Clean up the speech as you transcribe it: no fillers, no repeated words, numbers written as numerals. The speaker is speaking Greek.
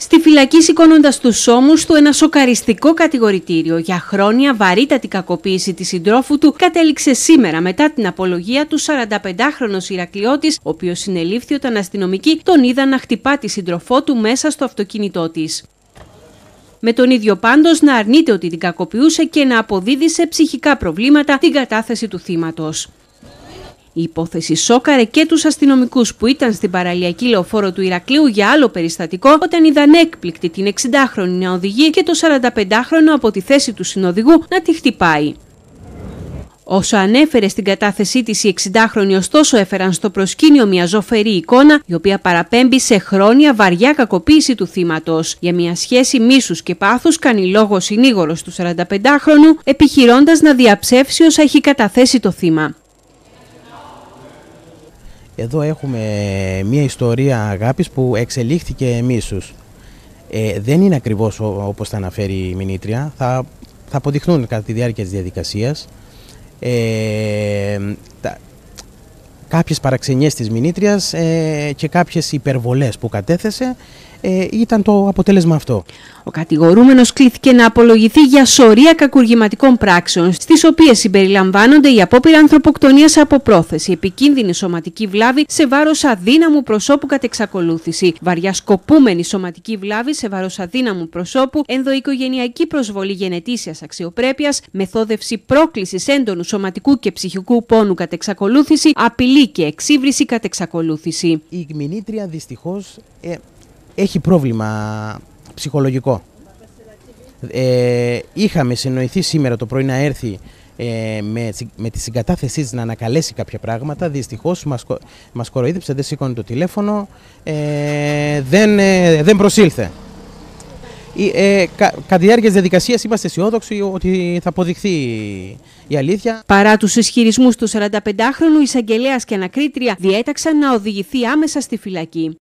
Στη φυλακή, σηκώνοντας τους ώμους του, ένα σοκαριστικό κατηγορητήριο για χρόνια βαρύτατη κακοποίηση της συντρόφου του κατέληξε σήμερα μετά την απολογία του 45χρονος Ηρακλειώτης, ο οποίος συνελήφθη όταν αστυνομικοί τον είδαν να χτυπά τη σύντροφό του μέσα στο αυτοκίνητό της. Με τον ίδιο πάντως να αρνείται ότι την κακοποιούσε και να αποδίδει σε ψυχικά προβλήματα την κατάθεση του θύματος. Η υπόθεση σόκαρε και τους αστυνομικούς που ήταν στην παραλιακή λεωφόρο του Ηρακλείου για άλλο περιστατικό, όταν είδαν έκπληκτη την 60χρονη να οδηγεί και το 45χρονο από τη θέση του συνοδηγού να τη χτυπάει. Όσο ανέφερε στην κατάθεσή της η 60χρονη, ωστόσο έφεραν στο προσκήνιο μια ζωφερή εικόνα, η οποία παραπέμπει σε χρόνια βαριά κακοποίηση του θύματος. Για μια σχέση μίσους και πάθους κάνει λόγο ο συνήγορος του 45χρονου, επιχειρώντας να διαψεύσει όσα έχει καταθέσει το θύμα. Εδώ έχουμε μια ιστορία αγάπης που εξελίχθηκε μίσους. Δεν είναι ακριβώς όπως τα αναφέρει η μηνύτρια, θα αποδειχθούν κατά τη διάρκεια της διαδικασίας. Κάποιες παραξενιές της μηνύτριας και κάποιες υπερβολές που κατέθεσε ήταν το αποτέλεσμα αυτό. Ο κατηγορούμενος κλήθηκε να απολογηθεί για σωρία κακουργηματικών πράξεων, στις οποίες συμπεριλαμβάνονται η απόπειρα ανθρωποκτονίας από πρόθεση, επικίνδυνη σωματική βλάβη σε βάρος αδύναμου προσώπου κατ' εξακολούθηση, βαριά σκοπούμενη σωματική βλάβη σε βάρος αδύναμου προσώπου, ενδοοικογενειακή προσβολή γενετήσιας αξιοπρέπειας, μεθόδευση πρόκλησης έντονου σωματικού και ψυχικού πόνου κατ' εξακολούθηση, απειλή και εξύβριση κατ' εξακολούθηση. Η μηνύτρια δυστυχώς έχει πρόβλημα ψυχολογικό. Είχαμε συνοηθεί σήμερα το πρωί να έρθει με τη συγκατάθεσή της να ανακαλέσει κάποια πράγματα. Δυστυχώς μας κοροϊδέψε, δεν σήκωνε το τηλέφωνο, δεν προσήλθε. Κατά τη διάρκεια της διαδικασίας είμαστε αισιόδοξοι ότι θα αποδειχθεί η αλήθεια. Παρά τους ισχυρισμούς του 45χρονου, εισαγγελέας και ανακρίτρια διέταξαν να οδηγηθεί άμεσα στη φυλακή.